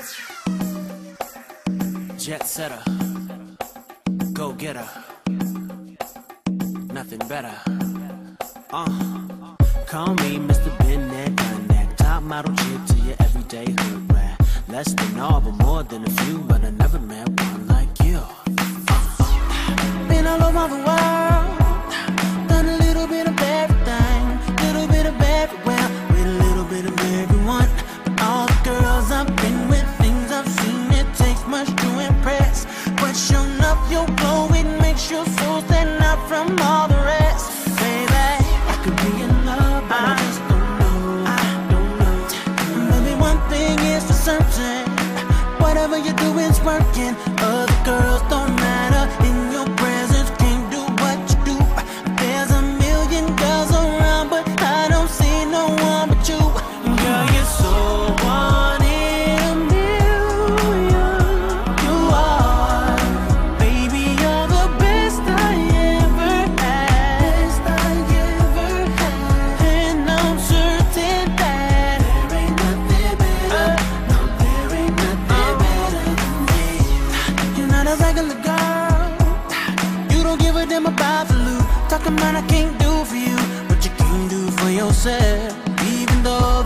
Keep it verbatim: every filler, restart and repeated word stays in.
Jet setter, go getter, nothing better. Uh, call me Mister Been there, done that. Top model chick to your everyday hood rat. Less than all, but more than a few, but I never met one like you. Uh, been all over the world, done a little bit of everything, little bit of everywhere, with a little bit of everyone. But all the girls I've been with, things I've seen, it takes much to impress. But sure enough, your glow, it makes you so stand out from all the rest. Baby, I could be in love, but I just don't know. I don't know. Maybe one thing is for certain, whatever you do is working. Other girls don't matter in your presence, can't do what you do. There's a million girls around, but I don't see no one but you. Girl, you're so one in a million. You are, baby, you're the best I ever had. Best I ever had. And I'm certain that there ain't nothing better. No, there ain't nothing better than me. You're not a regular girl. You don't give a damn about the loot. Talking about I can't do for you what you can do for yourself. Even though